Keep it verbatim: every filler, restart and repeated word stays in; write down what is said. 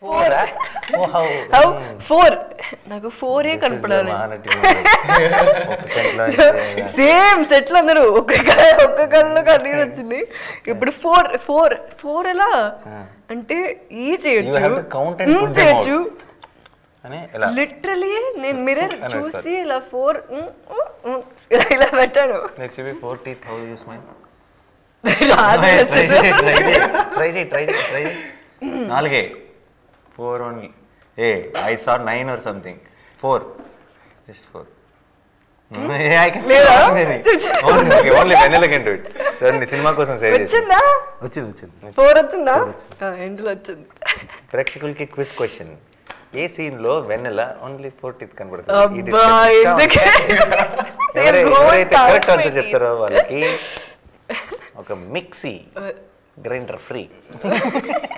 four four నాకు four A కనపడాలి same సెట్లు అందరూ ఒక్క ఒక్క కళ్ళలో కన్నీరు వచ్చింది ఇప్పుడు ఫోర్ ఫోర్ ఫోర్ ఎలా అంటే ఈ చేయొచ్చు చేయొచ్చు లిటరలీ నేను మిర్రర్ చూసి ఇలా ఫోర్ ఇలా పెట్టాను నాలుగే four only a I saw nine or something four just four only Vennela can do it sir సినిమా కోసం సేవ్ వచ్చిందా వచ్చింది వచ్చింది ఫోర్ వచ్చిందా ఎండ్లో వచ్చింది ప్రేక్షకులకి క్విజ్ క్వశ్చన్ ఏ సీన్ లో వెన్నెల ఓన్లీ ఫోర్ టీత్ కనబడుతుంది ఎవరైతే కరెక్ట్ ఆన్సర్ చెప్తారో వాళ్ళకి ఒక మిక్సీ గ్రైండర్ ఫ్రీ